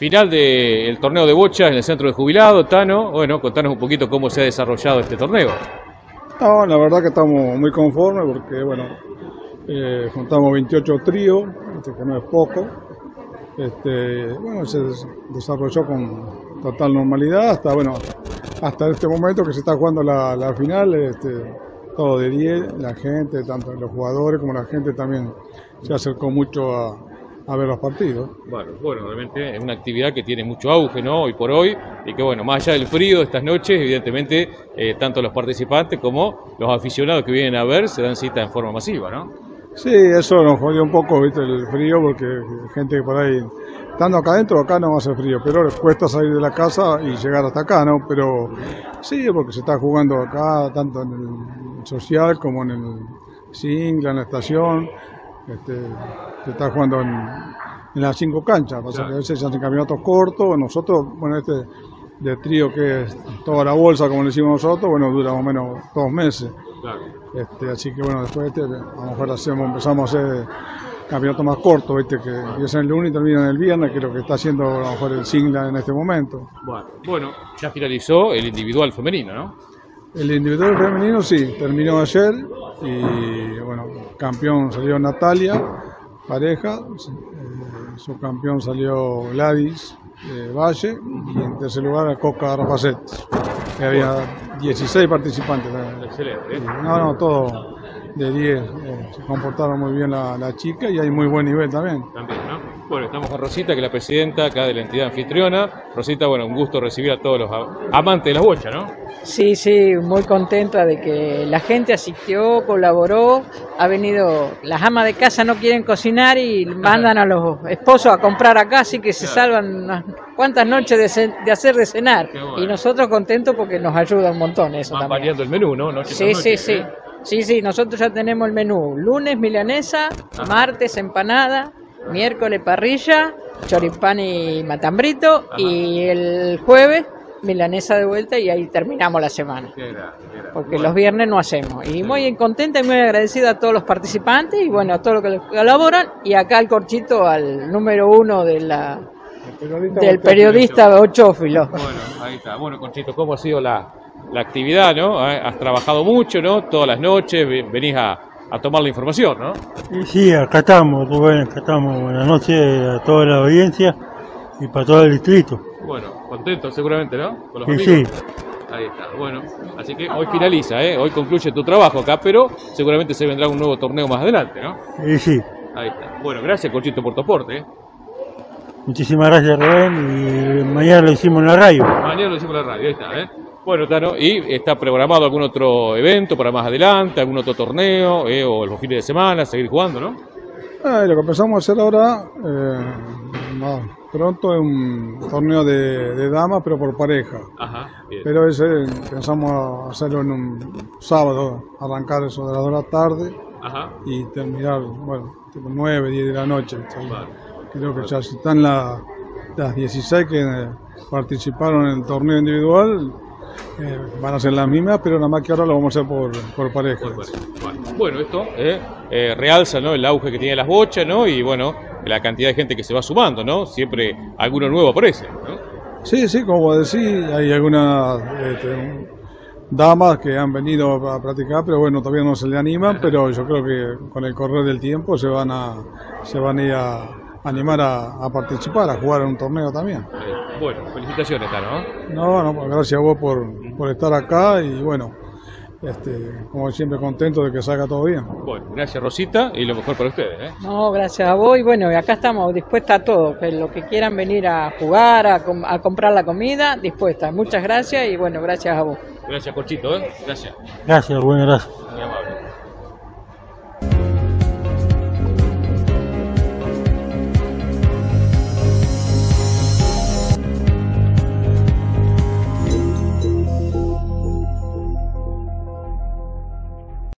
Final del torneo de bocha en el centro de jubilados, Tano. Bueno, contanos un poquito cómo se ha desarrollado este torneo. No, la verdad que estamos muy conformes porque, bueno, juntamos 28 tríos, que no es poco. Bueno, se desarrolló con total normalidad hasta este momento que se está jugando la final. Todo de 10, la gente, tanto los jugadores como la gente también se acercó mucho a ver los partidos. Bueno, realmente es una actividad que tiene mucho auge, ¿no? Hoy por hoy, y que bueno, más allá del frío de estas noches, evidentemente, tanto los participantes como los aficionados que vienen a ver se dan cita en forma masiva, ¿no? Sí, eso nos jodió un poco, ¿viste? El frío, porque gente que por ahí, estando acá adentro, acá no hace frío, pero les cuesta salir de la casa y llegar hasta acá, ¿no? Pero sí, porque se está jugando acá, tanto en el social como en el Singla, en la estación. Se está jugando en las 5 canchas, pasa que a veces se hacen campeonatos cortos. Nosotros, bueno, de trío, que es toda la bolsa, como le decimos nosotros, bueno, dura más o menos 2 meses. Claro. Así que bueno, después a lo mejor empezamos a hacer campeonatos más cortos, que empiezan el lunes y terminan el viernes, que es lo que está haciendo a lo mejor el Singla en este momento. Bueno, ya finalizó el individual femenino, ¿no? El individual femenino sí, terminó ayer y bueno, campeón salió Natalia, pareja, subcampeón salió Gladys Valle y en tercer lugar Coca Rafacet, que había 16 participantes. Excelente. No, todo de 10, se comportaron muy bien la chica y hay muy buen nivel también. También, ¿no? Bueno, estamos con Rosita, que es la presidenta acá de la entidad anfitriona. Rosita, bueno, un gusto recibir a todos los amantes de las bochas, ¿no? Sí, muy contenta de que la gente asistió, colaboró, ha venido, las amas de casa no quieren cocinar y mandan a los esposos a comprar acá, así que se salvan unas cuantas noches de hacer de cenar. Bueno. Y nosotros contentos porque nos ayuda un montón eso. Van variando el menú, ¿no? Sí, nosotros ya tenemos el menú. Lunes milanesa, martes empanada, miércoles parrilla, choripán y matambrito, y el jueves milanesa de vuelta y ahí terminamos la semana. Porque los viernes no hacemos. Y muy contenta y muy agradecida a todos los participantes y bueno, a todos los que colaboran, y acá al corchito al número 1 del periodista Ochófilo. Bueno, ahí está. Bueno, Conchito, ¿cómo ha sido la actividad, no? Has trabajado mucho, ¿no? Todas las noches venís a tomar la información, ¿no? Sí, acá estamos, Rubén, acá estamos. Buenas noches a toda la audiencia y para todo el distrito. Bueno, contento seguramente, ¿no? Con los amigos. Sí. Ahí está, bueno, así que hoy finaliza, hoy concluye tu trabajo acá, pero seguramente se vendrá un nuevo torneo más adelante, ¿no? Sí. Ahí está. Bueno, gracias, Conchito, por tu aporte. Muchísimas gracias, Rubén, y mañana lo hicimos en la radio. Mañana lo hicimos en la radio, ahí está, Bueno, Tano, ¿y está programado algún otro evento para más adelante, algún otro torneo, o los fines de semana, seguir jugando, no? Lo que empezamos a hacer ahora, pronto, es un torneo de damas, pero por pareja. Ajá, bien. Pero ese pensamos hacerlo en un sábado, arrancar eso de las 2 de la tarde. Ajá. Y terminar, bueno, tipo 9, 10 de la noche. Vale. Creo que ya están las 16 que participaron en el torneo individual. Van a ser las mismas, pero nada más que ahora lo vamos a hacer por pareja. Bueno, esto realza, ¿no?, el auge que tiene las bochas, ¿no? Y bueno, la cantidad de gente que se va sumando, ¿no? Siempre alguno nuevo aparece, ¿no? Sí, como decís, hay algunas damas que han venido a practicar, pero bueno, todavía no se le animan, pero yo creo que con el correr del tiempo se van a ir a animar a participar, a jugar en un torneo también. Bueno, felicitaciones, ¿no? No, gracias a vos por estar acá y bueno, como siempre contento de que salga todo bien. Bueno, gracias, Rosita, y lo mejor para ustedes, No, gracias a vos y bueno, acá estamos dispuestas a todo, que lo que quieran venir a jugar, a comprar la comida, dispuestas. Muchas gracias y bueno, gracias a vos. Gracias, Conchito, Gracias. Gracias, Rubén, gracias. Muy amable.